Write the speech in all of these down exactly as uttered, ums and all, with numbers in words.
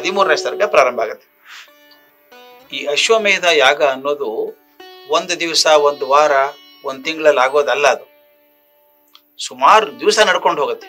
ಹದಿಮೂರನೇ ಸರ್ಗ ಪ್ರಾರಂಭ ಆಗುತ್ತೆ. ಈ ಅಶ್ವಮೇಧ ಯಾಗ ಅನ್ನೋದು ಒಂದು ದಿವಸ, ಒಂದು ವಾರ, ಒಂದು ತಿಂಗಳಲ್ಲಿ ಆಗೋದಲ್ಲ. ಅದು ಸುಮಾರು ದಿವಸ ನಡ್ಕೊಂಡು ಹೋಗುತ್ತೆ.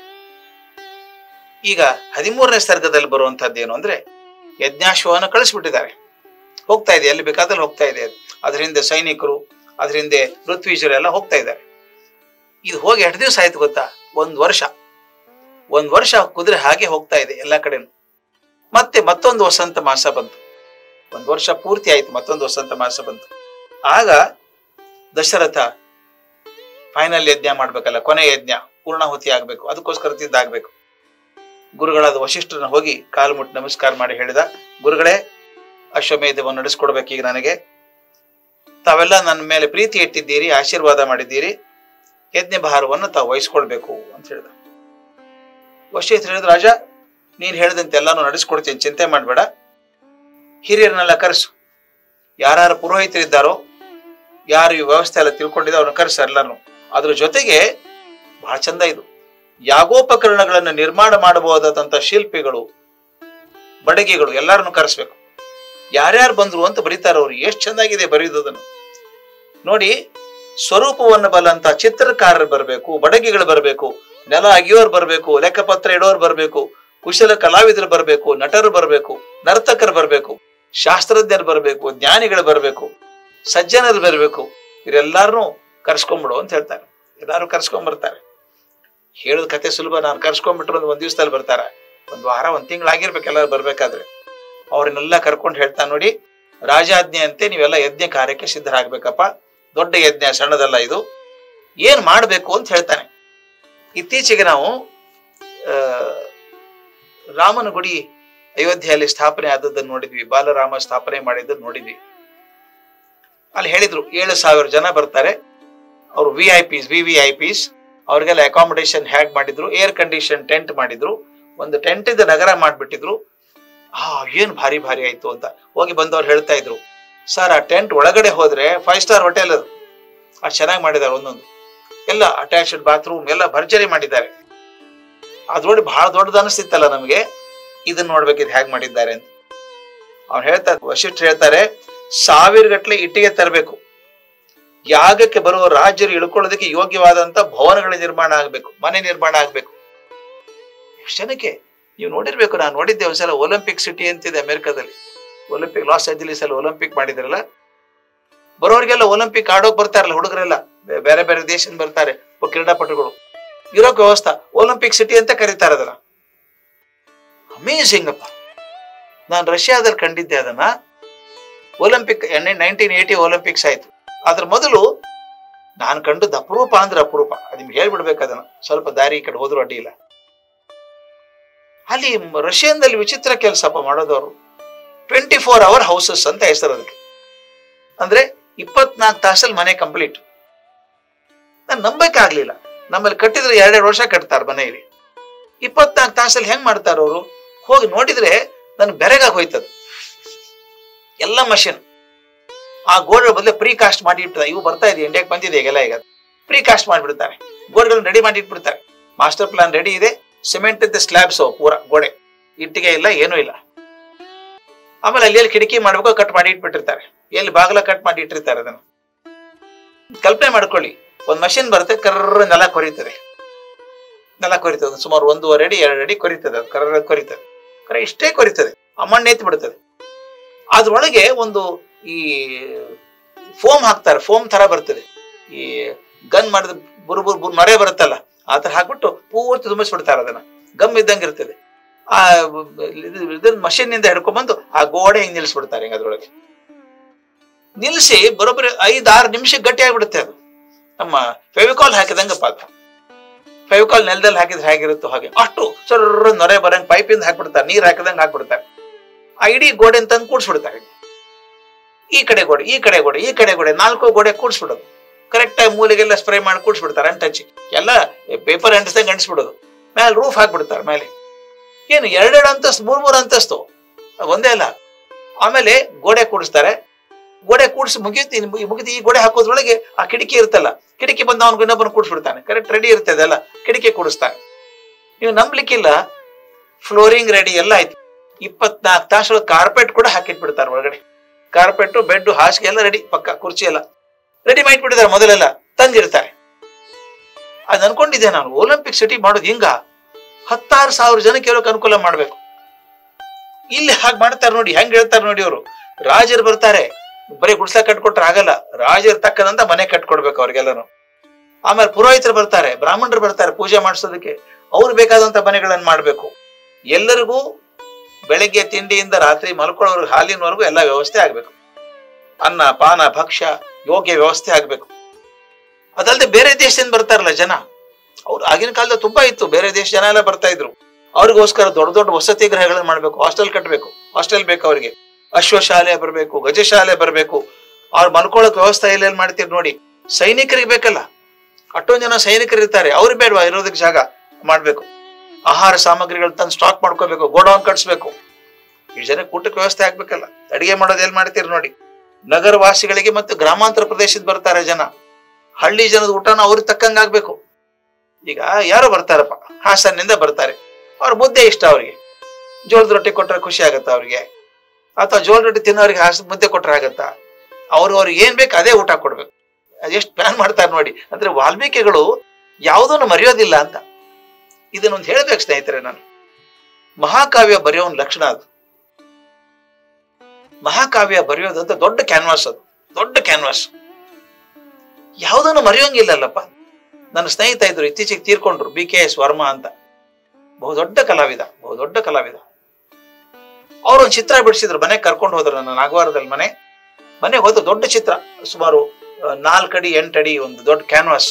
ಈಗ ಹದಿಮೂರನೇ ಸರ್ಗದಲ್ಲಿ ಬರುವಂತಹದ್ದು ಏನು ಅಂದ್ರೆ, ಯಜ್ಞಾಶ್ವವನ್ನು ಕಳಿಸ್ಬಿಟ್ಟಿದ್ದಾರೆ, ಹೋಗ್ತಾ ಇದೆ, ಎಲ್ಲಿ ಬೇಕಾದಲ್ಲಿ ಹೋಗ್ತಾ ಇದೆ. ಅದ್ರ ಹಿಂದೆ ಸೈನಿಕರು, ಅದ್ರ ಹಿಂದೆ ಋತ್ವಿಜರು ಎಲ್ಲ ಹೋಗ್ತಾ ಇದ್ದಾರೆ. ಇದು ಹೋಗಿ ಎಷ್ಟು ದಿವಸ ಆಯ್ತು ಗೊತ್ತಾ? ಒಂದ್ ವರ್ಷ. ಒಂದ್ ವರ್ಷ ಕುದುರೆ ಹಾಗೆ ಹೋಗ್ತಾ ಇದೆ ಎಲ್ಲ ಕಡೆನು. ಮತ್ತೆ ಮತ್ತೊಂದು ವಸಂತ ಮಾಸ ಬಂತು. ಒಂದ್ ವರ್ಷ ಪೂರ್ತಿ ಆಯ್ತು, ಮತ್ತೊಂದು ವಸಂತ ಮಾಸ ಬಂತು. ಆಗ ದಶರಥ ಫೈನಲ್ ಯಜ್ಞ ಮಾಡ್ಬೇಕಲ್ಲ, ಕೊನೆ ಯಜ್ಞ ಪೂರ್ಣಾಹುತಿ ಆಗ್ಬೇಕು, ಅದಕ್ಕೋಸ್ಕರ ತಿದ್ದಾಗ್ಬೇಕು. ಗುರುಗಳಾದ ವಶಿಷ್ಠರನ್ನ ಹೋಗಿ ಕಾಲು ಮುಟ್ಟಿ ನಮಸ್ಕಾರ ಮಾಡಿ ಹೇಳಿದ, ಗುರುಗಳೇ, ಅಶ್ವಮೇಧವನ್ನು ನಡೆಸ್ಕೊಡ್ಬೇಕು ಈಗ ನನಗೆ. ತಾವೆಲ್ಲ ನನ್ನ ಮೇಲೆ ಪ್ರೀತಿ ಇಟ್ಟಿದ್ದೀರಿ, ಆಶೀರ್ವಾದ ಮಾಡಿದ್ದೀರಿ, ಯಜ್ಞ ಭಾರವನ್ನು ತಾವು ವಹಿಸ್ಕೊಳ್ಬೇಕು ಅಂತ ಹೇಳಿದ. ವಶಿಷ್ಠರು ಹೇಳಿದ, ರಾಜ ನೀನ್ ಹೇಳಿದಂತೆ ಎಲ್ಲಾನು ನಡೆಸ್ಕೊಡ್ತೀನಿ, ಚಿಂತೆ ಮಾಡ್ಬೇಡ. ಹಿರಿಯರನ್ನೆಲ್ಲ ಕರೆಸು, ಯಾರು ಪುರೋಹಿತರಿದ್ದಾರೋ, ಯಾರು ಈ ವ್ಯವಸ್ಥೆ ಎಲ್ಲ ತಿಳ್ಕೊಂಡಿದ್ದೋ ಅವ್ರನ್ನ ಕರೆಸ ಎಲ್ಲಾನು. ಅದ್ರ ಜೊತೆಗೆ ಬಹಳ ಚಂದ ಇದು, ಯಾಗೋಪಕರಣಗಳನ್ನು ನಿರ್ಮಾಣ ಮಾಡಬಹುದಾದಂತ ಶಿಲ್ಪಿಗಳು, ಬಡಗಿಗಳು ಎಲ್ಲರನ್ನು ಕರೆಸ್ಬೇಕು. ಯಾರ್ಯಾರು ಬಂದ್ರು ಅಂತ ಬರೀತಾರ ಅವ್ರು. ಎಷ್ಟು ಚಂದಾಗಿದೆ ಬರೆಯುವುದನ್ನು ನೋಡಿ. ಸ್ವರೂಪವನ್ನು ಬಲ್ಲಂತ ಚಿತ್ರಕಾರರು ಬರಬೇಕು, ಬಡಗಿಗಳು ಬರಬೇಕು, ನೆಲ ಅಗಿಯೋರು ಬರಬೇಕು, ಲೆಕ್ಕಪತ್ರ ಇಡೋರು ಬರಬೇಕು, ಕುಶಲ ಕಲಾವಿದರು ಬರಬೇಕು, ನಟರು ಬರಬೇಕು, ನರ್ತಕರು ಬರಬೇಕು, ಶಾಸ್ತ್ರಜ್ಞರು ಬರಬೇಕು, ಜ್ಞಾನಿಗಳು ಬರಬೇಕು, ಸಜ್ಜನರು ಬರಬೇಕು. ಇವರೆಲ್ಲಾರನು ಕರ್ಸ್ಕೊಂಡ್ಬಿಡು ಅಂತ ಹೇಳ್ತಾರೆ. ಎಲ್ಲಾರು ಕರ್ಸ್ಕೊಂಡ್ ಬರ್ತಾರೆ. ಹೇಳೋದ್ ಕತೆ ಸುಲಭ. ನಾನು ಕರ್ಸ್ಕೊಂಡ್ಬಿಟ್ರು ಒಂದ್ ದಿವಸದಲ್ಲಿ ಬರ್ತಾರ, ಒಂದ್ ವಾರ, ಒಂದ್ ತಿಂಗಳಾಗಿರ್ಬೇಕು ಎಲ್ಲಾರು ಬರ್ಬೇಕಾದ್ರೆ. ಅವ್ರನ್ನೆಲ್ಲ ಕರ್ಕೊಂಡು ಹೇಳ್ತಾನೆ, ನೋಡಿ ರಾಜಾಜ್ಞೆ ಅಂತೆ ನೀವೆಲ್ಲ ಯಜ್ಞ ಕಾರ್ಯಕ್ಕೆ ಸಿದ್ಧರಾಗ್ಬೇಕಪ್ಪ. ದೊಡ್ಡ ಯಜ್ಞ, ಸಣ್ಣದಲ್ಲ ಇದು. ಏನ್ ಮಾಡ್ಬೇಕು ಅಂತ ಹೇಳ್ತಾನೆ. ಇತ್ತೀಚೆಗೆ ನಾವು ಆ ರಾಮನ ಗುಡಿ ಅಯೋಧ್ಯೆಯಲ್ಲಿ ಸ್ಥಾಪನೆ ಆದದ್ದನ್ನು ನೋಡಿದ್ವಿ, ಬಾಲರಾಮ ಸ್ಥಾಪನೆ ಮಾಡಿದ್ದನ್ನು ನೋಡಿದ್ವಿ. ಅಲ್ಲಿ ಹೇಳಿದ್ರು ಏಳು ಸಾವಿರ ಜನ ಬರ್ತಾರೆ, ಅವ್ರು V I Ps V V I Ps ಅವ್ರಿಗೆಲ್ಲ ಅಕಾಮಿಡೇಷನ್ ಹ್ಯಾಗ್ ಮಾಡಿದ್ರು, ಏರ್ ಕಂಡೀಷನ್ ಟೆಂಟ್ ಮಾಡಿದ್ರು, ಒಂದು ಟೆಂಟ್ ಇದ್ದ ನಗರ ಮಾಡ್ಬಿಟ್ಟಿದ್ರು. ಹಾ ಏನ್ ಭಾರಿ ಭಾರಿ ಆಯ್ತು ಅಂತ ಹೋಗಿ ಬಂದವ್ರು ಹೇಳ್ತಾ ಇದ್ರು, ಸರ್ ಆ ಟೆಂಟ್ ಒಳಗಡೆ ಹೋದ್ರೆ ಫೈವ್ ಸ್ಟಾರ್ ಹೋಟೆಲ್ ಅದು, ಅಷ್ಟು ಚೆನ್ನಾಗಿ ಮಾಡಿದ್ದಾರೆ. ಒಂದೊಂದು ಎಲ್ಲ ಅಟ್ಯಾಚ್ಡ್ ಬಾತ್ರೂಮ್ ಎಲ್ಲ ಭರ್ಜರಿ ಮಾಡಿದ್ದಾರೆ. ಅದ್ ನೋಡಿ ಬಹಳ ದೊಡ್ಡದು ಅನಿಸ್ತಿತ್ತಲ್ಲ ನಮಗೆ, ಇದನ್ನ ನೋಡ್ಬೇಕಿದ್ ಹೇಗ್ ಮಾಡಿದ್ದಾರೆ ಅಂತ. ಅವ್ನು ಹೇಳ್ತಾರೆ, ವಶಿಷ್ಠರು ಹೇಳ್ತಾರೆ, ಸಾವಿರ ಗಟ್ಟಲೆ ಇಟ್ಟಿಗೆ ತರಬೇಕು. ಯಾಗಕ್ಕೆ ಬರುವ ರಾಜ್ಯರು ಇಳ್ಕೊಳ್ಳೋದಕ್ಕೆ ಯೋಗ್ಯವಾದಂತ ಭವನಗಳ ನಿರ್ಮಾಣ ಆಗ್ಬೇಕು, ಮನೆ ನಿರ್ಮಾಣ ಆಗ್ಬೇಕು. ಎಷ್ಟು ಜನಕ್ಕೆ ನೀವು ನೋಡಿರ್ಬೇಕು. ನಾನು ನೋಡಿದ್ದೆ ಒಂದ್ಸಲ, ಒಲಿಂಪಿಕ್ ಸಿಟಿ ಅಂತಿದೆ ಅಮೆರಿಕದಲ್ಲಿ. ಒಲಿಂಪಿಕ್ ಲಾಸ್ ಏಂಜಲೀಸ್ ಅಲ್ಲಿ ಒಲಿಂಪಿಕ್ ಮಾಡಿದ್ರಲ್ಲ, ಬರೋರಿಗೆಲ್ಲ ಒಲಿಂಪಿಕ್ ಆಡೋಕ್ ಬರ್ತಾರಲ್ಲ ಹುಡುಗರೆಲ್ಲ, ಬೇರೆ ಬೇರೆ ದೇಶದಿಂದ ಬರ್ತಾರೆ ಕ್ರೀಡಾಪಟುಗಳು. ಇರೋಕ್ ವ್ಯವಸ್ಥೆ ಒಲಿಂಪಿಕ್ ಸಿಟಿ ಅಂತ ಕರೀತಾರೆ ಅದನ್ನ. ಅಮೇಜಿಂಗ್ ಅಪ್ಪ. ನಾನು ರಷ್ಯಾದಲ್ಲಿ ಕಂಡಿದ್ದೆ ಅದನ್ನ. ಒಲಿಂಪಿಕ್ ನೈನ್ಟೀನ್ ಏಟಿ ಒಲಿಂಪಿಕ್ಸ್ ಆಯ್ತು. ಅದ್ರ ಮೊದಲು ನಾನು ಕಂಡದ್ದು ಅಪರೂಪ ಅಂದ್ರೆ ಅಪರೂಪ. ಅದು ನಿಮ್ಗೆ ಹೇಳ್ಬಿಡ್ಬೇಕು ಅದನ್ನ, ಸ್ವಲ್ಪ ದಾರಿ ಈ ಕಡೆ ಹೋದ್ರು ಅಡ್ಡಿ ಇಲ್ಲ. ಅಲ್ಲಿ ರಷ್ಯಾದಲ್ಲಿ ವಿಚಿತ್ರ ಕೆಲಸಪ್ಪ ಮಾಡೋದವರು. ಟ್ವೆಂಟಿ ಫೋರ್ ಅವರ್ ಹೌಸಸ್ ಅಂತ ಹೆಸರು ಅದಕ್ಕೆ. ಅಂದ್ರೆ ಇಪ್ಪತ್ನಾಲ್ಕು ತಾಸಲ್ಲಿ ಮನೆ ಕಂಪ್ಲೀಟ್. ನಾನು ನಂಬಕ್ಕೆ ಆಗ್ಲಿಲ್ಲ. ನಮ್ಮಲ್ಲಿ ಕಟ್ಟಿದ್ರೆ ಎರಡೆರಡು ವರ್ಷ ಕಟ್ತಾರೆ ಮನೆಯಲ್ಲಿ. ಇಪ್ಪತ್ನಾಲ್ಕು ತಾಸಲ್ಲಿ ಹೆಂಗ್ ಮಾಡ್ತಾರ ಅವರು? ಹೋಗಿ ನೋಡಿದ್ರೆ ನನ್ ಬೆರಗಾಗಿ ಹೋಯ್ತದ. ಎಲ್ಲ ಮಷಿನ್ ಆ ಗೋಡೆ ಬದಲೇ ಪ್ರೀ ಕಾಸ್ಟ್ ಮಾಡಿ ಇಟ್ಬಿಡ್ತಾರೆ. ಇವು ಬರ್ತಾ ಇದೆ, ಇಂಡಿಯಾಕ್ಕೆ ಬಂದಿದೆ ಈಗೆಲ್ಲ. ಈಗ ಪ್ರೀ ಕಾಸ್ಟ್ ಮಾಡಿಬಿಡ್ತಾರೆ, ಗೋಡೆಗಳನ್ನ ರೆಡಿ ಮಾಡಿ ಇಟ್ಬಿಡ್ತಾರೆ. ಮಾಸ್ಟರ್ ಪ್ಲಾನ್ ರೆಡಿ ಇದೆ, ಸಿಮೆಂಟ್ ಇದ್ದ ಸ್ಲ್ಯಾಬ್ಸ್ ಪೂರ ಗೋಡೆ, ಇಟ್ಟಿಗೆ ಇಲ್ಲ, ಏನೂ ಇಲ್ಲ. ಆಮೇಲೆ ಅಲ್ಲಿ ಎಲ್ಲಿ ಕಿಟಕಿ ಮಾಡ್ಬೇಕು ಕಟ್ ಮಾಡಿ ಇಟ್ಬಿಟ್ಟಿರ್ತಾರೆ, ಎಲ್ಲಿ ಬಾಗಲ ಕಟ್ ಮಾಡಿ ಇಟ್ಟಿರ್ತಾರೆ. ಅದನ್ನು ಕಲ್ಪನೆ ಮಾಡ್ಕೊಳ್ಳಿ. ಒಂದ್ ಮಷಿನ್ ಬರುತ್ತೆ, ಕರ್ರ ನೆಲ ಕೊರಿತದೆ, ನೆಲ ಕೊರಿತದೆ ಸುಮಾರು ಒಂದೂವರೆ ಅಡಿ ಎರಡು ಅಡಿ ಕೊರಿತದೆ. ಅದು ಕರ್ರ ಕೊರಿತದೆ, ಕರೆ ಇಷ್ಟೇ ಕೊರಿತದೆ. ಆ ಮಣ್ಣು ಎತ್ತಿ ಬಿಡ್ತದೆ. ಅದ್ರೊಳಗೆ ಒಂದು ಈ ಫೋಮ್ ಹಾಕ್ತಾರೆ, ಫೋಮ್ ತರ ಬರ್ತದೆ. ಈ ಗನ್ ಮಾಡಿದ ಬುರ್ ಬುರ್ ಬುರ್ ನೊರೆ ಬರುತ್ತಲ್ಲ, ಆ ತರ ಹಾಕ್ಬಿಟ್ಟು ಪೂರ್ತಿ ತುಂಬಿಸ್ಬಿಡ್ತಾರೆ. ಅದನ್ನ ಗಮ್ ಇದ್ದಂಗೆ ಇರ್ತದೆ. ಆ ಇದನ್ನ ಮಷೀನ್ ನಿಂದ ಹಿಡ್ಕೊಂಡ್ಬಂದು ಆ ಗೋಡೆ ಹಿಂಗ್ ನಿಲ್ಸ್ಬಿಡ್ತಾರೆ. ಹಿಂಗ ಅದ್ರೊಳಗೆ ನಿಲ್ಸಿ ಬರೋಬ್ಬರಿ ಐದ್ ಆರು ನಿಮಿಷಕ್ಕೆ ಗಟ್ಟಿ ಆಗ್ಬಿಡುತ್ತೆ. ಅದು ನಮ್ಮ ಫೆವಿಕಾಲ್ ಹಾಕಿದಂಗಪ್ಪ. ಅದು ಫೆವಿಕಾಲ್ ನೆಲದಲ್ಲಿ ಹಾಕಿದ್ರೆ ಹೇಗಿರುತ್ತೋ ಹಾಗೆ ಅಷ್ಟು ಸರ್ರ ನೊರೆ ಬರಂಗ್ ಪೈಪಿಂದ ಹಾಕ್ಬಿಡ್ತಾರೆ, ನೀರ್ ಹಾಕಿದಂಗೆ ಹಾಕ್ಬಿಡ್ತಾರೆ. ಆ ಇಡೀ ಗೋಡೆ ತಂದು ಕೂಡ್ಸ್ಬಿಡ್ತಾರೆ. ಈ ಕಡೆ ಗೋಡೆ, ಈ ಕಡೆ ಗೋಡೆ, ಈ ಕಡೆ ಗೋಡೆ, ನಾಲ್ಕು ಗೋಡೆ ಕೂಡ್ಸ್ಬಿಡೋದು. ಕರೆಕ್ಟ್ ಆಗಿ ಮೂಲೆಗೆಲ್ಲ ಸ್ಪ್ರೇ ಮಾಡಿ ಕೂಡ್ಸ್ಬಿಡ್ತಾರೆ. ಅಂಟಚ್ಚಿ ಎಲ್ಲ ಪೇಪರ್ ಅಂಟಿಸ್ದಂಗೆ ಅಂಟಿಸ್ಬಿಡೋದು. ಮೇಲೆ ರೂಫ್ ಹಾಕ್ಬಿಡ್ತಾರೆ. ಮೇಲೆ ಏನು ಎರಡೆರಡು ಅಂತಸ್ತು, ಮೂರ್ ಮೂರು ಅಂತಸ್ತು, ಒಂದೇ ಅಲ್ಲ. ಆಮೇಲೆ ಗೋಡೆ ಕೂಡಿಸ್ತಾರೆ. ಗೋಡೆ ಕೂಡಿಸಿ ಮುಗಿಯುತ್ತೆ. ಮುಗಿದು ಈ ಗೋಡೆ ಹಾಕೋದ್ರೊಳಗೆ ಆ ಕಿಟಕಿ ಇರುತ್ತಲ್ಲ, ಕಿಟಕಿ ಬಂದು ಅವ್ನಿಗೆ ಇನ್ನೊಬ್ಬನ ಕೂಡಿಸ್ಬಿಡ್ತಾನೆ. ಕರೆಕ್ಟ್ ರೆಡಿ ಇರ್ತದೆ ಅಲ್ಲ, ಕಿಟಕಿ ಕೂಡಿಸ್ತಾನೆ. ನೀವು ನಂಬ್ಲಿಕ್ಕಿಲ್ಲ, ಫ್ಲೋರಿಂಗ್ ರೆಡಿ ಎಲ್ಲ ಆಯ್ತು. ಇಪ್ಪತ್ನಾಲ್ಕು ತಾಸು ಕಾರ್ಪೆಟ್ ಕೂಡ ಹಾಕಿಟ್ಬಿಡ್ತಾರೆ ಒಳಗಡೆ. ಕಾರ್ಪೆಟ್, ಬೆಡ್, ಹಾಸಿಗೆ ಎಲ್ಲ ರೆಡಿ, ಪಕ್ಕ ಕುರ್ಚಿ ಎಲ್ಲ ರೆಡಿ ಮಾಡಿಟ್ಬಿಟ್ಟಿದ್ದಾರೆ. ಮೊದಲೆಲ್ಲ ತಂದಿರ್ತಾರೆ. ಅದ್ ಅನ್ಕೊಂಡಿದ್ದೆ ನಾನು, ಒಲಿಂಪಿಕ್ ಸಿಟಿ ಮಾಡೋದು ಹಿಂಗ, ಹತ್ತಾರು ಸಾವಿರ ಜನಕ್ಕೆ ಇರೋಕೆ ಅನುಕೂಲ ಮಾಡ್ಬೇಕು. ಇಲ್ಲಿ ಹಾಗೆ ಮಾಡ್ತಾರೆ ನೋಡಿ, ಹೆಂಗ್ ಹೇಳ್ತಾರೆ ನೋಡಿ. ಅವರು ರಾಜರು ಬರ್ತಾರೆ, ಬರೀ ಗುಡ್ಸ್ಲ ಕಟ್ಕೊಟ್ರೆ ಆಗಲ್ಲ, ರಾಜರು ತಕ್ಕದಂತ ಮನೆ ಕಟ್ಕೊಡ್ಬೇಕು ಅವ್ರಿಗೆಲ್ಲನು. ಆಮೇಲೆ ಪುರೋಹಿತರು ಬರ್ತಾರೆ, ಬ್ರಾಹ್ಮಣರು ಬರ್ತಾರೆ ಪೂಜೆ ಮಾಡಿಸೋದಕ್ಕೆ, ಅವ್ರು ಬೇಕಾದಂತ ಮನೆಗಳನ್ನ ಮಾಡ್ಬೇಕು. ಎಲ್ಲರಿಗೂ ಬೆಳಗ್ಗೆ ತಿಂಡಿಯಿಂದ ರಾತ್ರಿ ಮಲ್ಕೊಳ್ಳೋರ್ಗೆ ಹಾಲಿನವರೆಗೂ ಎಲ್ಲ ವ್ಯವಸ್ಥೆ ಆಗ್ಬೇಕು. ಅನ್ನ ಪಾನ ಭಕ್ಷ್ಯ ಯೋಗ್ಯ ವ್ಯವಸ್ಥೆ ಆಗ್ಬೇಕು. ಅದಲ್ಲದೆ ಬೇರೆ ದೇಶದಿಂದ ಬರ್ತಾರಲ್ಲ ಜನ, ಅವ್ರು ಆಗಿನ ಕಾಲದಲ್ಲಿ ತುಂಬಾ ಇತ್ತು, ಬೇರೆ ದೇಶ ಜನ ಎಲ್ಲ ಬರ್ತಾ ಇದ್ರು. ಅವ್ರಿಗೋಸ್ಕರ ದೊಡ್ಡ ದೊಡ್ಡ ವಸತಿ ಗೃಹಗಳನ್ನ ಮಾಡ್ಬೇಕು, ಹಾಸ್ಟೆಲ್ ಕಟ್ಟಬೇಕು. ಹಾಸ್ಟೆಲ್ ಬೇಕು ಅವ್ರಿಗೆ, ಅಶ್ವಶಾಲೆ ಬರಬೇಕು, ಗಜಶಾಲೆ ಬರಬೇಕು. ಅವ್ರು ಮಲ್ಕೊಳ್ಳೋಕೆ ವ್ಯವಸ್ಥೆ ಎಲ್ಲೆಲ್ಲಿ ಮಾಡ್ತೀರಿ ನೋಡಿ. ಸೈನಿಕರಿಗೆ ಬೇಕಲ್ಲ, ಅಷ್ಟೊಂದು ಜನ ಸೈನಿಕರು ಇರ್ತಾರೆ, ಅವ್ರಿಗೆ ಬೇಡವಾ ಇರೋದಕ್ಕೆ ಜಾಗ ಮಾಡ್ಬೇಕು. ಆಹಾರ ಸಾಮಗ್ರಿಗಳು ತಂದು ಸ್ಟಾಕ್ ಮಾಡ್ಕೋಬೇಕು, ಗೋಡೌನ್ ಕಟ್ಸ್ಬೇಕು. ಈ ಜನ ಊಟಕ್ಕೆ ವ್ಯವಸ್ಥೆ ಆಗ್ಬೇಕಲ್ಲ, ಅಡಿಗೆ ಮಾಡೋದು ಎಲ್ಲಿ ಮಾಡ್ತೀರಿ ನೋಡಿ. ನಗರವಾಸಿಗಳಿಗೆ ಮತ್ತು ಗ್ರಾಮಾಂತರ ಪ್ರದೇಶದ ಬರ್ತಾರೆ ಜನ, ಹಳ್ಳಿ ಜನದ ಊಟನ ಅವ್ರಿಗೆ ತಕ್ಕಂಗ ಆಗ್ಬೇಕು. ಈಗ ಯಾರೋ ಬರ್ತಾರಪ್ಪ ಹಾಸನ್ನಿಂದ ಬರ್ತಾರೆ, ಅವ್ರ ಮುದ್ದೆ ಇಷ್ಟ ಅವ್ರಿಗೆ, ಜೋಳದ ರೊಟ್ಟಿ ಕೊಟ್ರೆ ಖುಷಿ ಆಗತ್ತ ಅವ್ರಿಗೆ, ಅಥವಾ ಜೋಳದ ರೊಟ್ಟಿ ತಿನ್ನೋರಿಗೆ ಹಾಸ ಮುದ್ದೆ ಕೊಟ್ರೆ ಆಗತ್ತಾ? ಅವ್ರು ಅವ್ರಿಗೆ ಏನ್ ಬೇಕು ಅದೇ ಊಟ ಕೊಡ್ಬೇಕು. ಅದೆಷ್ಟು ಪ್ಲಾನ್ ಮಾಡ್ತಾರೆ ನೋಡಿ. ಅಂದ್ರೆ ವಾಲ್ಮೀಕಿಗಳು ಯಾವುದನ್ನು ಮರೆಯೋದಿಲ್ಲ ಅಂತ. ಇದನ್ನೊಂದು ಹೇಳ್ಬೇಕು ಸ್ನೇಹಿತರೆ ನಾನು. ಮಹಾಕಾವ್ಯ ಬರೆಯೋನ್ ಲಕ್ಷಣ ಅದು. ಮಹಾಕಾವ್ಯ ಬರೆಯೋದು ಅಂತ ದೊಡ್ಡ ಕ್ಯಾನ್ವಾಸ್, ಅದು ದೊಡ್ಡ ಕ್ಯಾನ್ವಾಸ್, ಯಾವುದನ್ನು ಮರೆಯೋಂಗಿಲ್ಲಲ್ಲಪ್ಪ. ನನ್ನ ಸ್ನೇಹಿತ ಇದ್ರು, ಇತ್ತೀಚೆಗೆ ತೀರ್ಕೊಂಡ್ರು, ಬಿ ಕೆ ಎಸ್ ವರ್ಮಾ ಅಂತ, ಬಹುದೊಡ್ಡ ಕಲಾವಿದ, ಬಹುದೊಡ್ಡ ಕಲಾವಿದ. ಅವ್ರೊಂದು ಚಿತ್ರ ಬಿಡಿಸಿದ್ರು, ಮನೆಗೆ ಕರ್ಕೊಂಡು ಹೋದ್ರು ನನ್ನ ನಾಗವಾರದಲ್ಲಿ. ಮನೆ ಮನೆಗೆ ಹೋದ್ರು, ದೊಡ್ಡ ಚಿತ್ರ, ಸುಮಾರು ನಾಲ್ಕಡಿ ಎಂಟಡಿ ಒಂದು ದೊಡ್ಡ ಕ್ಯಾನ್ವಾಸ್.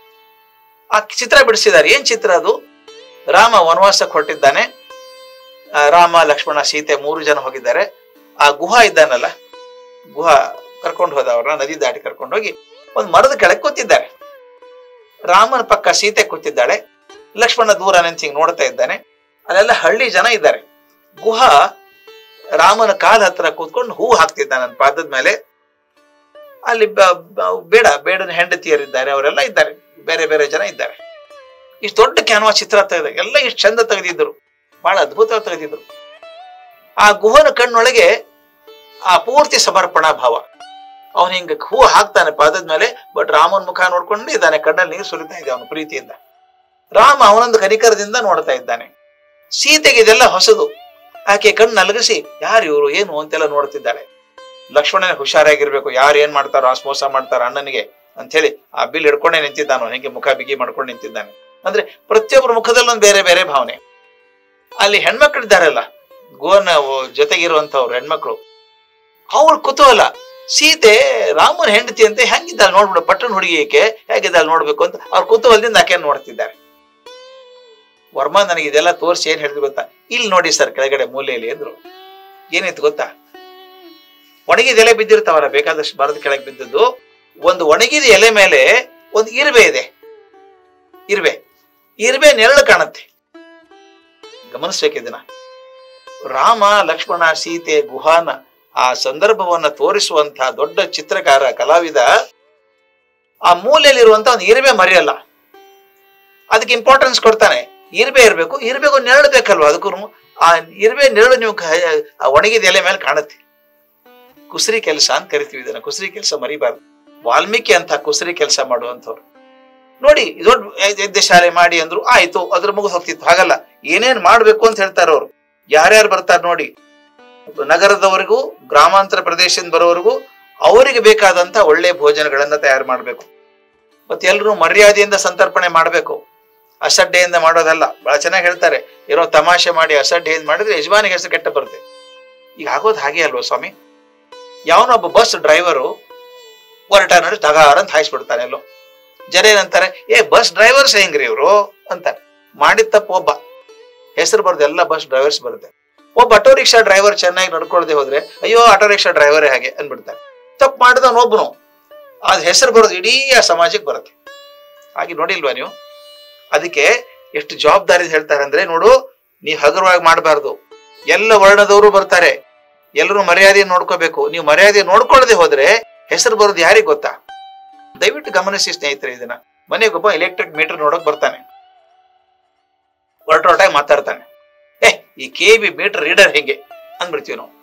ಆ ಚಿತ್ರ ಬಿಡಿಸಿದ್ದಾರೆ. ಏನ್ ಚಿತ್ರ ಅದು? ರಾಮ ವನವಾಸಕ್ಕೆ ಹೊರಟಿದ್ದಾನೆ, ರಾಮ ಲಕ್ಷ್ಮಣ ಸೀತೆ ಮೂರು ಜನ ಹೋಗಿದ್ದಾರೆ. ಆ ಗುಹಾ ಇದ್ದಾನಲ್ಲ, ಗುಹಾ ಕರ್ಕೊಂಡು ಹೋದ ಅವ್ರನ್ನ, ನದಿ ದಾಟಿ ಕರ್ಕೊಂಡು ಹೋಗಿ ಒಂದು ಮರದ ಕೆಳಗೆ ಕೂತಿದ್ದಾರೆ. ರಾಮನ ಪಕ್ಕ ಸೀತೆ ಕೂತಿದ್ದಾಳೆ, ಲಕ್ಷ್ಮಣ ದೂರ ನಿಂತು ಹಿಂಗ್ ನೋಡ್ತಾ ಇದ್ದಾನೆ. ಅಲ್ಲೆಲ್ಲ ಹಳ್ಳಿ ಜನ ಇದ್ದಾರೆ. ಗುಹಾ ರಾಮನ ಕಾಲ ಹತ್ರ ಕೂತ್ಕೊಂಡು ಹೂ ಹಾಕ್ತಿದ್ದಾನೆ ನನ್ನ ಪಾದದ ಮೇಲೆ. ಅಲ್ಲಿ ಬೇಡ ಬೇಡನ ಹೆಂಡತಿಯರಿದ್ದಾರೆ, ಅವರೆಲ್ಲ ಇದ್ದಾರೆ, ಬೇರೆ ಬೇರೆ ಜನ ಇದ್ದಾರೆ. ಇಷ್ಟು ದೊಡ್ಡ ಕ್ಯಾನ್ವಾಸ್ ಚಿತ್ರ ತೆಗೆದ, ಎಲ್ಲ ಇಷ್ಟು ಚಂದ ತೆಗೆದಿದ್ರು, ಬಹಳ ಅದ್ಭುತವಾಗಿ ತೆಗೆದಿದ್ರು. ಆ ಗುಹನ ಕಣ್ಣೊಳಗೆ ಆ ಪೂರ್ತಿ ಸಮರ್ಪಣಾ ಭಾವ. ಅವನು ಹಿಂಗ ಹೂ ಹಾಕ್ತಾನೆ ಪಾದದ ಮೇಲೆ, ಬಟ್ ರಾಮನ ಮುಖ ನೋಡ್ಕೊಂಡು ಇದ್ದಾನೆ, ಕಣ್ಣಲ್ಲಿ ನೀರು ಸುರಿತಾ ಇದೆ ಅವನು ಪ್ರೀತಿಯಿಂದ. ರಾಮ ಅವನೊಂದು ಕನಿಕರದಿಂದ ನೋಡ್ತಾ ಇದ್ದಾನೆ. ಸೀತೆಗೆ ಇದೆಲ್ಲ ಹೊಸದು. ಆಕೆ ಕಣ್ಣು ನಲಗಿಸಿ ಯಾರು ಇವರು ಏನು ಅಂತೆಲ್ಲ ನೋಡ್ತಿದ್ದಾಳೆ. ಲಕ್ಷ್ಮಣನೇ ಹುಷಾರಾಗಿರ್ಬೇಕು, ಯಾರು ಏನ್ ಮಾಡ್ತಾರೋ ಆ ಮೋಸ ಮಾಡ್ತಾರ ಅಣ್ಣನಿಗೆ ಅಂತ ಹೇಳಿ ಆ ಬಿಲ್ ಹಿಡ್ಕೊಂಡೇ ನಿಂತಿದ್ದಾನು, ಹೆಂಗೆ ಮುಖ ಬಿಗಿ ಮಾಡ್ಕೊಂಡು ನಿಂತಿದ್ದಾನೆ. ಅಂದ್ರೆ ಪ್ರತಿಯೊಬ್ಬರ ಮುಖದಲ್ಲೊಂದು ಬೇರೆ ಬೇರೆ ಭಾವನೆ. ಅಲ್ಲಿ ಹೆಣ್ಮಕ್ಳಿದ್ದಾರಲ್ಲ, ಗೋನ ಜೊತೆಗಿರುವಂತವ್ರು ಹೆಣ್ಮಕ್ಳು, ಅವ್ರ ಕುತೂಹಲ, ಸೀತೆ ರಾಮನ ಹೆಂಡತಿ ಅಂತ ಹೆಂಗಿದ್ದಾಳೆ ನೋಡ್ಬಿಡು, ಪಟ್ಟಣ ಹುಡುಗಿ ಏಕೆ ಹೇಗಿದ್ದಾಳೆ ನೋಡ್ಬೇಕು ಅಂತ ಅವ್ರ ಕುತೂಹಲದಿಂದ ಆಕೆ ನೋಡ್ತಿದ್ದಾರೆ. ವರ್ಮಾ ನನಗೆ ಇದೆಲ್ಲ ತೋರಿಸಿ ಏನ್ ಹೇಳಿದ್ರು ಗೊತ್ತಾ? ಇಲ್ಲಿ ನೋಡಿ ಸರ್ ಕೆಳಗಡೆ ಮೂಲೆಯಲ್ಲಿ ಅಂದ್ರು. ಏನಿತ್ತು ಗೊತ್ತಾ? ಒಣಗಿದ ಎಲೆ ಬಿದ್ದಿರ್ತಾವಲ್ಲ, ಬೇಕಾದಷ್ಟು ಮರದ ಕೆಳಗೆ ಬಿದ್ದದ್ದು. ಒಂದು ಒಣಗಿದ ಎಲೆ ಮೇಲೆ ಒಂದು ಇರುವೆ ಇದೆ. ಇರುವೆ ಇರುವೆ ನೆರಳು ಕಾಣುತ್ತೆ. ಗಮನಿಸ್ಬೇಕು ಇದನ್ನ. ರಾಮ ಲಕ್ಷ್ಮಣ ಸೀತೆ ಗುಹಾನ ಆ ಸಂದರ್ಭವನ್ನ ತೋರಿಸುವಂತಹ ದೊಡ್ಡ ಚಿತ್ರಕಾರ ಕಲಾವಿದ ಆ ಮೂಲೆಯಲ್ಲಿರುವಂತ ಒಂದು ಇರುವೆ ಮರೆಯಲ್ಲ, ಅದಕ್ಕೆ ಇಂಪಾರ್ಟೆನ್ಸ್ ಕೊಡ್ತಾನೆ. ಇರುವೆ ಇರ್ಬೇಕು, ಇರ್ಬೇಕು ನೆರಳು ಬೇಕಲ್ವಾ ಅದಕ್ಕೂ. ಆ ಇರುವೆ ನೆರಳು ನೀವು ಒಣಗಿದ ಎಲೆ ಮೇಲೆ ಕಾಣುತ್ತೆ. ಕುಸರಿ ಕೆಲಸ ಅಂತ ಕರಿತೀವಿ ಇದನ್ನ. ಕುಸರಿ ಕೆಲಸ ಮರಿಬಾರ್ದು. ವಾಲ್ಮೀಕಿ ಅಂತ ಕುಸರಿ ಕೆಲಸ ಮಾಡುವಂಥವ್ರು ನೋಡಿ. ದೊಡ್ಡ ಯಜ್ಞ ಶಾಲೆ ಮಾಡಿ ಅಂದ್ರು, ಆಯ್ತು, ಅದ್ರ ಮುಗಿದು ಹೋಗ್ತಿತ್ತು. ಹಾಗಲ್ಲ, ಏನೇನ್ ಮಾಡ್ಬೇಕು ಅಂತ ಹೇಳ್ತಾರ ಅವ್ರು. ಯಾರ್ಯಾರು ಬರ್ತಾರ ನೋಡಿ, ನಗರದವರೆಗೂ ಗ್ರಾಮಾಂತರ ಪ್ರದೇಶದಿಂದ ಬರೋವರೆಗೂ ಅವರಿಗೆ ಬೇಕಾದಂತ ಒಳ್ಳೆ ಭೋಜನಗಳನ್ನ ತಯಾರು ಮಾಡ್ಬೇಕು. ಮತ್ತೆ ಎಲ್ರು ಮರ್ಯಾದೆಯಿಂದ ಸಂತರ್ಪಣೆ ಮಾಡ್ಬೇಕು, ಅಸಡ್ಡೆಯಿಂದ ಮಾಡೋದಲ್ಲ. ಬಹಳ ಚೆನ್ನಾಗಿ ಹೇಳ್ತಾರೆ, ಏನೋ ತಮಾಷೆ ಮಾಡಿ ಅಸಡ್ಡೆಯಿಂದ ಮಾಡಿದ್ರೆ ಯಜಮಾನಿಗೆ ಹೆಸರು ಕೆಟ್ಟ ಬರುತ್ತೆ. ಈಗ ಆಗೋದು ಹಾಗೆ ಅಲ್ವಾ ಸ್ವಾಮಿ? ಯಾವನೊಬ್ಬ ಬಸ್ ಡ್ರೈವರು ಹೊರಟ ನೋಡಿ ತಗಾರ ಅಂತ ಹಾಯಿಸ್ಬಿಡ್ತಾನೆ ಎಲ್ಲೋ. ಜನ ಏನಂತಾರೆ, ಏ ಬಸ್ ಡ್ರೈವರ್ಸ್ ಹೆಂಗ್ರಿ ಇವ್ರು ಅಂತಾರೆ. ಮಾಡಿದ ತಪ್ಪು ಒಬ್ಬ, ಹೆಸರು ಬರೋದು ಎಲ್ಲ ಬಸ್ ಡ್ರೈವರ್ಸ್ ಬರುತ್ತೆ. ಒಬ್ಬ ಆಟೋ ರಿಕ್ಷಾ ಡ್ರೈವರ್ ಚೆನ್ನಾಗಿ ನಡ್ಕೊಳ್ದೆ ಹೋದ್ರೆ, ಅಯ್ಯೋ ಆಟೋ ರಿಕ್ಷಾ ಡ್ರೈವರೇ ಹಾಗೆ ಅನ್ಬಿಡ್ತಾರೆ. ತಪ್ಪು ಮಾಡಿದವನು ಒಬ್ಬನು, ಅದ್ ಹೆಸರು ಬರೋದು ಇಡೀ ಆ ಸಮಾಜಕ್ಕೆ ಬರುತ್ತೆ. ಹಾಗೆ ನೋಡಿಲ್ವಾ ನೀವು? ಅದಕ್ಕೆ ಎಷ್ಟು ಜವಾಬ್ದಾರಿ ಹೇಳ್ತಾರೆ ಅಂದ್ರೆ, ನೋಡು, ನೀವು ಹಗುರವಾಗಿ ಮಾಡಬಾರ್ದು. ಎಲ್ಲ ವರ್ಣದವರು ಬರ್ತಾರೆ, ಎಲ್ಲರೂ ಮರ್ಯಾದೆ ನೋಡ್ಕೋಬೇಕು. ನೀವು ಮರ್ಯಾದೆ ನೋಡ್ಕೊಳ್ಳದೆ ಹೋದ್ರೆ ಹೆಸರು ಬರೋದು ಯಾರಿಗೆ ಗೊತ್ತಾ? ದಯವಿಟ್ಟು ಗಮನಿಸಿ ಸ್ನೇಹಿತರೆ ಇದನ್ನ. ಮನೆಗೊಬ್ಬ ಎಲೆಕ್ಟ್ರಿಕ್ ಮೀಟರ್ ನೋಡಕ್ ಬರ್ತಾನೆ, ಹೊರಟೊರಟಾಗಿ ಮಾತಾಡ್ತಾನೆ. ಏ ಈ ಕೆ ಬಿ ಮೀಟರ್ ರೀಡರ್ ಹೆಂಗೆ ಅಂದ್ಬಿಡ್ತೀವಿ ನಾವು.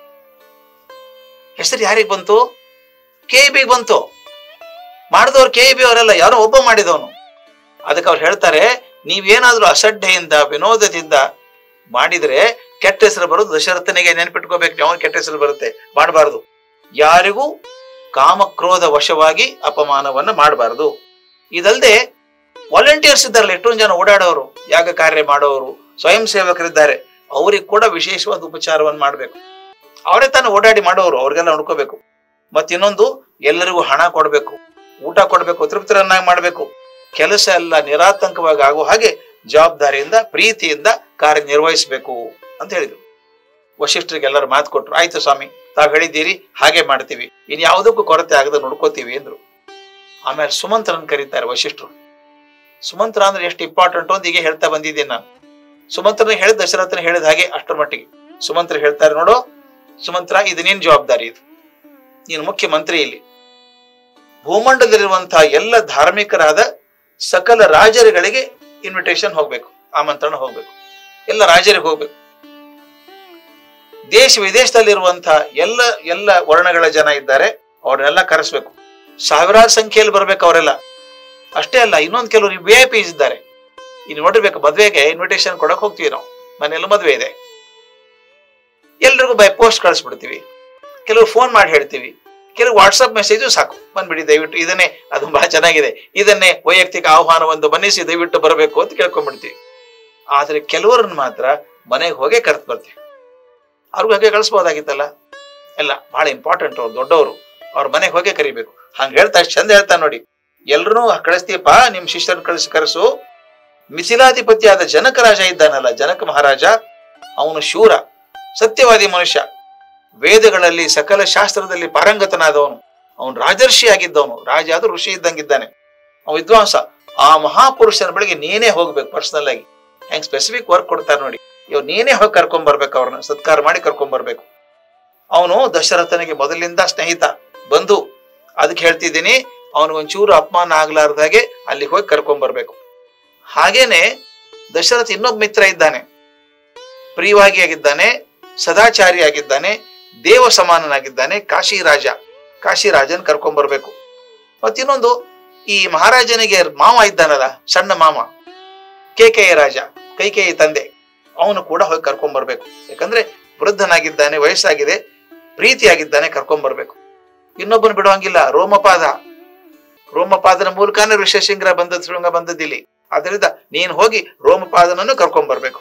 ಹೆಸರು ಯಾರಿಗೆ ಬಂತು? ಕೆ ಬಿ ಬಂತು. ಮಾಡಿದವ್ರು ಕೆ ಬಿ ಅವರೆಲ್ಲ, ಯಾರೋ ಒಬ್ಬ ಮಾಡಿದವನು. ಅದಕ್ಕೆ ಅವ್ರು ಹೇಳ್ತಾರೆ, ನೀವೇನಾದ್ರೂ ಅಸಡ್ಡೆಯಿಂದ ವಿನೋದದಿಂದ ಮಾಡಿದ್ರೆ ಕೆಟ್ಟ ಹೆಸರು ಬರೋದು ದಶರಥನಿಗೆ ನೆನಪಿಟ್ಕೋಬೇಕು. ಅವನು ಕೆಟ್ಟ ಹೆಸರು ಬರುತ್ತೆ, ಮಾಡಬಾರ್ದು. ಯಾರಿಗೂ ಕಾಮಕ್ರೋಧ ವಶವಾಗಿ ಅಪಮಾನವನ್ನ ಮಾಡಬಾರ್ದು. ಇದಲ್ಲದೆ ವಾಲಂಟಿಯರ್ಸ್ ಇದ್ದಾರಲ್ಲ, ಎಷ್ಟೊಂದು ಜನ ಓಡಾಡೋರು, ಯಾಗ ಕಾರ್ಯ ಮಾಡೋರು, ಸ್ವಯಂ ಸೇವಕರಿದ್ದಾರೆ, ಅವ್ರಿಗೆ ಕೂಡ ವಿಶೇಷವಾದ ಉಪಚಾರವನ್ನು ಮಾಡಬೇಕು. ಅವರೇ ತಾನು ಓಡಾಡಿ ಮಾಡೋರು, ಅವ್ರಿಗೆಲ್ಲ ನೋಡ್ಕೋಬೇಕು. ಮತ್ತ ಇನ್ನೊಂದು, ಎಲ್ಲರಿಗೂ ಹಣ ಕೊಡಬೇಕು, ಊಟ ಕೊಡಬೇಕು, ತೃಪ್ತರನ್ನಾಗಿ ಮಾಡಬೇಕು. ಕೆಲಸ ಎಲ್ಲ ನಿರಾತಂಕವಾಗಿ ಆಗೋ ಹಾಗೆ ಜವಾಬ್ದಾರಿಯಿಂದ ಪ್ರೀತಿಯಿಂದ ಕಾರ್ಯನಿರ್ವಹಿಸಬೇಕು ಅಂತ ಹೇಳಿದ್ರು. ವಶಿಷ್ಠರಿಗೆ ಎಲ್ಲರೂ ಮಾತು ಕೊಟ್ರು. ಆಯ್ತು ಸ್ವಾಮಿ, ತಾವ್ ಹೇಳಿದ್ದೀರಿ, ಹಾಗೆ ಮಾಡ್ತೀವಿ, ಇನ್ ಯಾವುದಕ್ಕೂ ಕೊರತೆ ಆಗದ ನೋಡ್ಕೋತೀವಿ ಅಂದ್ರು. ಆಮೇಲೆ ಸುಮಂತ್ರನ್ ಕರೀತಾರೆ ವಶಿಷ್ಠರು. ಸುಮಂತ್ರ ಅಂದ್ರೆ ಎಷ್ಟು ಇಂಪಾರ್ಟೆಂಟ್ ಅಂತ ಈಗ ಹೇಳ್ತಾ ಬಂದಿದ್ದೇನೆ ನಾನು. ಸುಮಂತ್ರನ ಹೇಳಿದ ದಶರಥನ ಹೇಳಿದ ಹಾಗೆ ಅಷ್ಟರ ಮಟ್ಟಿಗೆ. ಸುಮಂತ್ರ ಹೇಳ್ತಾರೆ, ನೋಡು ಸುಮಂತ್ರ, ಇದು ನಿನ್ ಜವಾಬ್ದಾರಿ, ಇದು ನೀನು ಮುಖ್ಯಮಂತ್ರಿ. ಇಲ್ಲಿ ಭೂಮಂಡಲದಲ್ಲಿರುವಂತಹ ಎಲ್ಲ ಧಾರ್ಮಿಕರಾದ ಸಕಲ ರಾಜರುಗಳಿಗೆ ಇನ್ವಿಟೇಷನ್ ಹೋಗ್ಬೇಕು, ಆಮಂತ್ರಣ ಹೋಗ್ಬೇಕು, ಎಲ್ಲ ರಾಜರಿಗೆ ಹೋಗ್ಬೇಕು. ದೇಶ ವಿದೇಶದಲ್ಲಿರುವಂತಹ ಎಲ್ಲ ಎಲ್ಲ ವರ್ಣಗಳ ಜನ ಇದ್ದಾರೆ, ಅವ್ರನ್ನೆಲ್ಲ ಕರೆಸ್ಬೇಕು. ಸಾವಿರಾರು ಸಂಖ್ಯೆಯಲ್ಲಿ ಬರ್ಬೇಕು ಅವರೆಲ್ಲ. ಅಷ್ಟೇ ಅಲ್ಲ, ಇನ್ನೊಂದು ಕೆಲವರು ವಿ ಐ ಪಿಸ್ ಇದ್ದಾರೆ. ಇನ್ನು ನೋಡಿರ್ಬೇಕು, ಮದ್ವೆಗೆ ಇನ್ವಿಟೇಷನ್ ಕೊಡಕ್ ಹೋಗ್ತೀವಿ ನಾವು, ಮನೆಯಲ್ಲೂ ಮದ್ವೆ ಇದೆ, ಎಲ್ರಿಗೂ ಬೈ ಪೋಸ್ಟ್ ಕಳಿಸ್ಬಿಡ್ತೀವಿ, ಕೆಲವರು ಫೋನ್ ಮಾಡಿ ಹೇಳ್ತೀವಿ, ಕೆಲವು ವಾಟ್ಸಪ್ ಮೆಸೇಜು ಸಾಕು, ಬಂದ್ಬಿಡಿ ದಯವಿಟ್ಟು, ಇದನ್ನೇ, ಅದು ಬಹಳ ಚೆನ್ನಾಗಿದೆ, ಇದನ್ನೇ ವೈಯಕ್ತಿಕ ಆಹ್ವಾನವನ್ನು ಮನ್ನಿಸಿ ದಯವಿಟ್ಟು ಬರಬೇಕು ಅಂತ ಕೇಳ್ಕೊಂಡ್ಬಿಡ್ತೀವಿ. ಆದ್ರೆ ಕೆಲವರನ್ನ ಮಾತ್ರ ಮನೆಗೆ ಹೋಗೇ ಕರೆದು ಬರ್ತೀವಿ. ಅವ್ರಿಗೂ ಹಾಗೆ ಕಳಿಸ್ಬೋದಾಗಿತ್ತಲ್ಲ. ಎಲ್ಲ ಬಹಳ ಇಂಪಾರ್ಟೆಂಟ್, ಅವ್ರು ದೊಡ್ಡವರು, ಅವ್ರ ಮನೆಗೆ ಹೋಗೇ ಕರಿಬೇಕು. ಹಂಗ ಹೇಳ್ತಾ ಅಷ್ಟು ಚಂದ ಹೇಳ್ತಾ ನೋಡಿ. ಎಲ್ರೂ ಕಳಿಸ್ತೀಯಪ್ಪ, ನಿಮ್ ಶಿಷ್ಯರನ್ನು ಕಳಿಸಿ ಕರೆಸು. ಮಿಥಿಲಾಧಿಪತಿಯಾದ ಜನಕ ರಾಜ ಇದ್ದಾನಲ್ಲ, ಜನಕ ಮಹಾರಾಜ, ಅವನು ಶೂರ, ಸತ್ಯವಾದಿ ಮನುಷ್ಯ, ವೇದಗಳಲ್ಲಿ ಸಕಲ ಶಾಸ್ತ್ರದಲ್ಲಿ ಪಾರಂಗತನಾದವನು, ಅವನು ರಾಜರ್ಷಿ ಆಗಿದ್ದವನು, ರಾಜ ಆದ್ರೂ ಋಷಿ ಇದ್ದಂಗಿದ್ದಾನೆ, ಅವ ವಿದ್ವಾಂಸ. ಆ ಮಹಾಪುರುಷನ ಬಳಿಗೆ ನೀನೇ ಹೋಗ್ಬೇಕು ಪರ್ಸನಲ್ ಆಗಿ. ಹೆಂಗ್ ಸ್ಪೆಸಿಫಿಕ್ ವರ್ಕ್ ಕೊಡ್ತಾರೆ ನೋಡಿ, ಇವ್ ನೀನೇ ಹೋಗಿ ಕರ್ಕೊಂಡ್ ಬರ್ಬೇಕು, ಅವ್ರನ್ನ ಸತ್ಕಾರ ಮಾಡಿ ಕರ್ಕೊಂಡ್ ಬರ್ಬೇಕು. ಅವನು ದಶರಥನಿಗೆ ಮೊದಲಿಂದ ಸ್ನೇಹಿತ, ಬಂಧು. ಅದಕ್ಕೆ ಹೇಳ್ತಿದ್ದೀನಿ, ಅವನಿಗೊಂಚೂರು ಅಪಮಾನ ಆಗ್ಲಾರ್ದಾಗೆ ಅಲ್ಲಿ ಹೋಗಿ ಕರ್ಕೊಂಡ್ ಬರ್ಬೇಕು. ಹಾಗೇನೆ ದಶರಥ ಇನ್ನೊಬ್ಬ ಮಿತ್ರ ಇದ್ದಾನೆ, ಪ್ರಿಯವಾಗಿಯಾಗಿದ್ದಾನೆ, ಸದಾಚಾರಿಯಾಗಿದ್ದಾನೆ, ದೇವ ಸಮಾನನಾಗಿದ್ದಾನೆ, ಕಾಶಿ ರಾಜ. ಕಾಶಿ ರಾಜನ್ ಕರ್ಕೊಂಡ್ ಬರ್ಬೇಕು. ಮತ್ತಿನ್ನೊಂದು, ಈ ಮಹಾರಾಜನಿಗೆ ಮಾವ ಇದ್ದಾನಲ್ಲ, ಸಣ್ಣ ಮಾಮ, ಕೇಕೆಯ ರಾಜ, ಕೈಕೇಯಿ ತಂದೆ, ಅವನು ಕೂಡ ಹೋಗಿ ಕರ್ಕೊಂಡ್ ಬರ್ಬೇಕು. ಯಾಕಂದ್ರೆ ವೃದ್ಧನಾಗಿದ್ದಾನೆ, ವಯಸ್ಸಾಗಿದೆ, ಪ್ರೀತಿಯಾಗಿದ್ದಾನೆ, ಕರ್ಕೊಂಡ್ ಬರ್ಬೇಕು. ಇನ್ನೊಬ್ಬನು ಬಿಡುವಂಗಿಲ್ಲ, ರೋಮಪಾದ. ರೋಮಪಾದನ ಮೂಲಕನೇ ಋಷಶೃಂಗ ಬಂದದ್ ಶೃಂಗ ಬಂದದ್ದಿಲ್ಲಿ. ಅದರಿಂದ ನೀನ್ ಹೋಗಿ ರೋಮಪಾದನನ್ನು ಕರ್ಕೊಂಡ್ ಬರ್ಬೇಕು.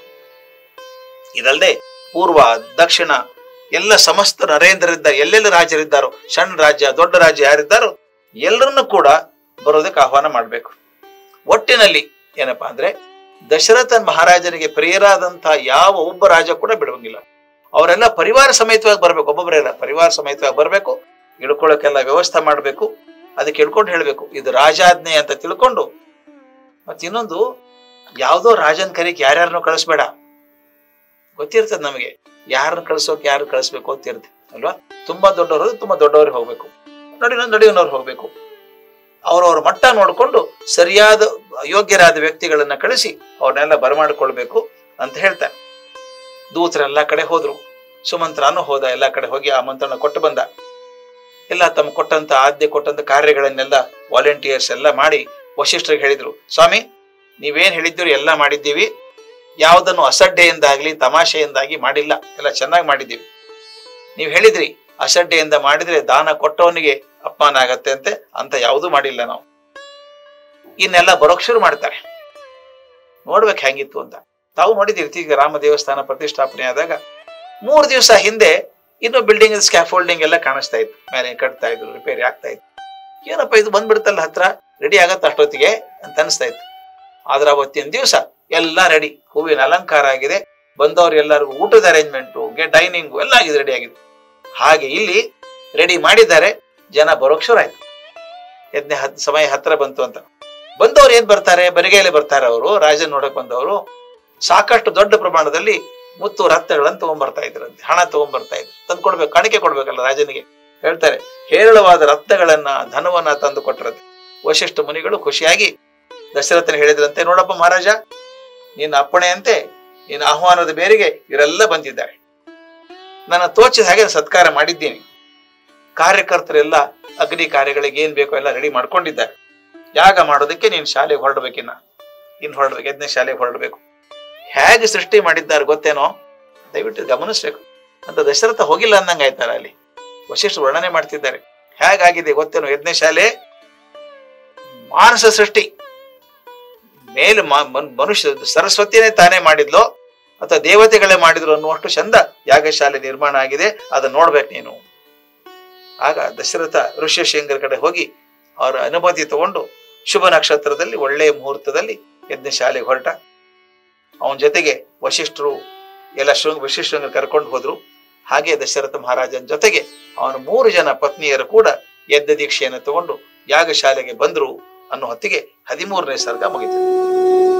ಇದಲ್ಲದೆ ಪೂರ್ವ ದಕ್ಷಿಣ ಎಲ್ಲ ಸಮಸ್ತ ನರೇಂದ್ರರಿದ್ದ, ಎಲ್ಲೆಲ್ಲ ರಾಜರಿದ್ದಾರೋ, ಸಣ್ಣ ರಾಜ್ಯ ದೊಡ್ಡ ರಾಜ್ಯ ಯಾರಿದ್ದಾರೋ ಎಲ್ಲರನ್ನು ಕೂಡ ಬರೋದಕ್ಕೆ ಆಹ್ವಾನ ಮಾಡ್ಬೇಕು. ಒಟ್ಟಿನಲ್ಲಿ ಏನಪ್ಪಾ ಅಂದ್ರೆ, ದಶರಥನ್ ಮಹಾರಾಜನಿಗೆ ಪ್ರಿಯರಾದಂತಹ ಯಾವ ಒಬ್ಬ ರಾಜ ಕೂಡ ಬಿಡುವಂಗಿಲ್ಲ. ಅವರೆಲ್ಲ ಪರಿವಾರ ಸಮೇತವಾಗಿ ಬರ್ಬೇಕು, ಒಬ್ಬೊಬ್ಬರೆಲ್ಲ ಪರಿವಾರ ಸಮೇತವಾಗಿ ಬರ್ಬೇಕು. ಇಳ್ಕೊಳ್ಳೋಕೆಲ್ಲ ವ್ಯವಸ್ಥೆ ಮಾಡ್ಬೇಕು. ಅದಕ್ಕೆ ಇಳ್ಕೊಂಡು ಹೇಳ್ಬೇಕು, ಇದು ರಾಜಾಜ್ಞೆ ಅಂತ ತಿಳ್ಕೊಂಡು. ಮತ್ತ ಇನ್ನೊಂದು, ಯಾವ್ದೋ ರಾಜನ್ ಕರೆಗೆ ಯಾರ್ಯಾರನ್ನೂ ಕಳಿಸ್ಬೇಡ. ಗೊತ್ತಿರ್ತದೆ ನಮಗೆ ಯಾರನ್ನ ಕಳ್ಸೋಕೆ ಯಾರು ಕಳಿಸ್ಬೇಕು ಅಂತ ಇರುತ್ತೆ ಅಲ್ವಾ. ತುಂಬಾ ದೊಡ್ಡವರು ತುಂಬಾ ದೊಡ್ಡವ್ರಿಗೆ ಹೋಗ್ಬೇಕು, ನಡಿ ನಡಿಯೋನವ್ರು ಹೋಗ್ಬೇಕು. ಅವ್ರವ್ರ ಮಟ್ಟ ನೋಡ್ಕೊಂಡು ಸರಿಯಾದ ಯೋಗ್ಯರಾದ ವ್ಯಕ್ತಿಗಳನ್ನ ಕಳಿಸಿ ಅವ್ರನ್ನೆಲ್ಲ ಬರಮಾಡ್ಕೊಳ್ಬೇಕು ಅಂತ ಹೇಳ್ತಾರೆ. ದೂತರೆಲ್ಲ ಕಡೆ ಹೋದ್ರು, ಸುಮಂತ್ರನು ಹೋದ, ಎಲ್ಲಾ ಕಡೆ ಹೋಗಿ ಆಮಂತ್ರಣ ಕೊಟ್ಟು ಬಂದ. ಎಲ್ಲ ತಮ್ಮ ಕೊಟ್ಟಂತ ಆದ್ಯ ಕೊಟ್ಟಂತ ಕಾರ್ಯಗಳನ್ನೆಲ್ಲ ವಾಲಂಟಿಯರ್ಸ್ ಎಲ್ಲ ಮಾಡಿ ವಶಿಷ್ಠರಿಗೆ ಹೇಳಿದ್ರು, ಸ್ವಾಮಿ ನೀವೇನ್ ಹೇಳಿದ್ದೀರಿ ಎಲ್ಲ ಮಾಡಿದ್ದೀವಿ, ಯಾವುದನ್ನು ಅಸಡ್ಡೆಯಿಂದಾಗ್ಲಿ ತಮಾಷೆಯಿಂದಾಗಿ ಮಾಡಿಲ್ಲ, ಎಲ್ಲ ಚೆನ್ನಾಗಿ ಮಾಡಿದ್ದೀವಿ. ನೀವು ಹೇಳಿದ್ರಿ ಅಸಡ್ಡೆಯಿಂದ ಮಾಡಿದ್ರೆ ದಾನ ಕೊಟ್ಟವನಿಗೆ ಅಪಮಾನ ಆಗತ್ತೆ ಅಂತೆ, ಅಂತ ಯಾವುದೂ ಮಾಡಿಲ್ಲ ನಾವು. ಇನ್ನೆಲ್ಲ ಬರೋಕ್ ಶುರು ಮಾಡ್ತಾರೆ. ನೋಡ್ಬೇಕು ಹೆಂಗಿತ್ತು ಅಂತ. ತಾವು ನೋಡಿದಿರ್ತೀವಿ, ಈಗ ರಾಮ ದೇವಸ್ಥಾನ ಪ್ರತಿಷ್ಠಾಪನೆ ಆದಾಗ ಮೂರು ದಿವಸ ಹಿಂದೆ ಇನ್ನು ಬಿಲ್ಡಿಂಗ್ ಸ್ಕ್ಯಾಫೋಲ್ಡಿಂಗ್ ಎಲ್ಲ ಕಾಣಿಸ್ತಾ ಇತ್ತು, ಮೇಲೆ ಕಟ್ತಾ ಇದ್ರು, ರಿಪೇರಿ ಆಗ್ತಾ ಇತ್ತು. ಏನಪ್ಪ ಇದು ಬಂದ್ಬಿಡ್ತಲ್ಲ ಹತ್ರ, ರೆಡಿ ಆಗತ್ತ ಅಷ್ಟೊತ್ತಿಗೆ ಅಂತ ಅನಿಸ್ತಾ ಇತ್ತು. ಆದ್ರೆ ಅವತ್ತಿನ ದಿವಸ ಎಲ್ಲ ರೆಡಿ, ಹೂವಿನ ಅಲಂಕಾರ ಆಗಿದೆ, ಬಂದವ್ರು ಎಲ್ಲರಿಗೂ ಊಟದ ಅರೇಂಜ್ಮೆಂಟು, ಡೈನಿಂಗು ಎಲ್ಲ ಆಗಿದೆ, ರೆಡಿ ಆಗಿದೆ. ಹಾಗೆ ಇಲ್ಲಿ ರೆಡಿ ಮಾಡಿದ್ದಾರೆ, ಜನ ಬರೋಕ್ ಶುರು ಆಯ್ತು. ಯಜ್ಞ ಹತ್ ಸಮಯ ಹತ್ರ ಬಂತು ಅಂತ ಬಂದವ್ರು ಏನ್ ಬರ್ತಾರೆ, ಬರಿಗೈಲೆ ಬರ್ತಾರೆ. ಅವರು ರಾಜನ್ ನೋಡಕ್ ಬಂದವರು ಸಾಕಷ್ಟು ದೊಡ್ಡ ಪ್ರಮಾಣದಲ್ಲಿ ಮುತ್ತು ರತ್ನಗಳನ್ನ ತಗೊಂಡ್ಬರ್ತಾ ಇದ್ರಂತೆ, ಹಣ ತಗೊಂಡ್ಬರ್ತಾ ಇದ್ರು. ತಂದು ಕೊಡ್ಬೇಕು, ಕಾಣಿಕೆ ಕೊಡ್ಬೇಕಲ್ಲ ರಾಜನಿಗೆ. ಹೇಳ್ತಾರೆ, ಹೇರಳವಾದ ರತ್ನಗಳನ್ನ ಧನವನ್ನ ತಂದು ಕೊಟ್ಟರಂತೆ. ವಶಿಷ್ಠ ಮುನಿಗಳು ಖುಷಿಯಾಗಿ ದಶರಥನ ಹೇಳಿದ್ರಂತೆ, ನೋಡಪ್ಪ ಮಹಾರಾಜ, ನಿನ್ನ ಅಪ್ಪಣೆಯಂತೆ ನಿನ್ನ ಆಹ್ವಾನದ ಮೇರೆಗೆ ಇವರೆಲ್ಲ ಬಂದಿದ್ದಾರೆ. ನನ್ನ ತೋಚಿದ ಹಾಗೆ ಸತ್ಕಾರ ಮಾಡಿದ್ದೀನಿ. ಕಾರ್ಯಕರ್ತರೆಲ್ಲ ಅಗ್ನಿ ಕಾರ್ಯಗಳಿಗೆ ಏನ್ ಬೇಕೋ ಎಲ್ಲ ರೆಡಿ ಮಾಡ್ಕೊಂಡಿದ್ದಾರೆ. ಯಾಗ ಮಾಡೋದಕ್ಕೆ ನೀನು ಶಾಲೆಗೆ ಹೊರಡ್ಬೇಕಿನ್ನ ಇನ್ ಹೊರಡ್ಬೇಕು, ಯಜ್ಞ ಶಾಲೆಗೆ ಹೊರಡ್ಬೇಕು. ಹೇಗೆ ಸೃಷ್ಟಿ ಮಾಡಿದ್ದಾರೆ ಗೊತ್ತೇನೋ, ದಯವಿಟ್ಟು ಗಮನಿಸ್ಬೇಕು ಅಂತ. ದಶರಥ ಹೋಗಿಲ್ಲ ಅಂದಂಗ ಆಯ್ತಾರ ಅಲ್ಲಿ. ವಶಿಷ್ಠ ವರ್ಣನೆ ಮಾಡ್ತಿದ್ದಾರೆ. ಹೇಗಾಗಿದೆ ಗೊತ್ತೇನೋ ಯಜ್ಞ ಶಾಲೆ. ಮಾನಸ ಸೃಷ್ಟಿ ಮೇಲೆ ಮನುಷ್ಯ ಸರಸ್ವತಿನೇ ತಾನೇ ಮಾಡಿದ್ಲೋ ಅಥವಾ ದೇವತೆಗಳೇ ಮಾಡಿದ್ರು ಅನ್ನುವಷ್ಟು ಚಂದ ಯಾಗಶಾಲೆ ನಿರ್ಮಾಣ ಆಗಿದೆ. ಅದನ್ನ ನೋಡ್ಬೇಕು ನೀನು. ಆಗ ದಶರಥ ಋಷ್ಯಶೃಂಗರ ಕಡೆ ಹೋಗಿ ಅವರ ಅನುಮತಿ ತಗೊಂಡು ಶುಭ ನಕ್ಷತ್ರದಲ್ಲಿ ಒಳ್ಳೆಯ ಮುಹೂರ್ತದಲ್ಲಿ ಯಜ್ಞ ಶಾಲೆಗೆ ಹೊರಟ. ಅವನ ಜೊತೆಗೆ ವಶಿಷ್ಠರು ಎಲ್ಲ ಶೃಂಗ ವಶಿಷ್ಠರನ್ನು ಕರ್ಕೊಂಡು ಹೋದ್ರು. ಹಾಗೆ ದಶರಥ ಮಹಾರಾಜನ ಜೊತೆಗೆ ಅವನ ಮೂರು ಜನ ಪತ್ನಿಯರು ಕೂಡ ಯಜ್ಞ ದೀಕ್ಷೆಯನ್ನು ತಗೊಂಡು ಯಾಗಶಾಲೆಗೆ ಬಂದ್ರು ಅನ್ನೋ ಹೊತ್ತಿಗೆ ಹದಿಮೂರನೇ ಸರ್ಗ ಮುಗಿತು.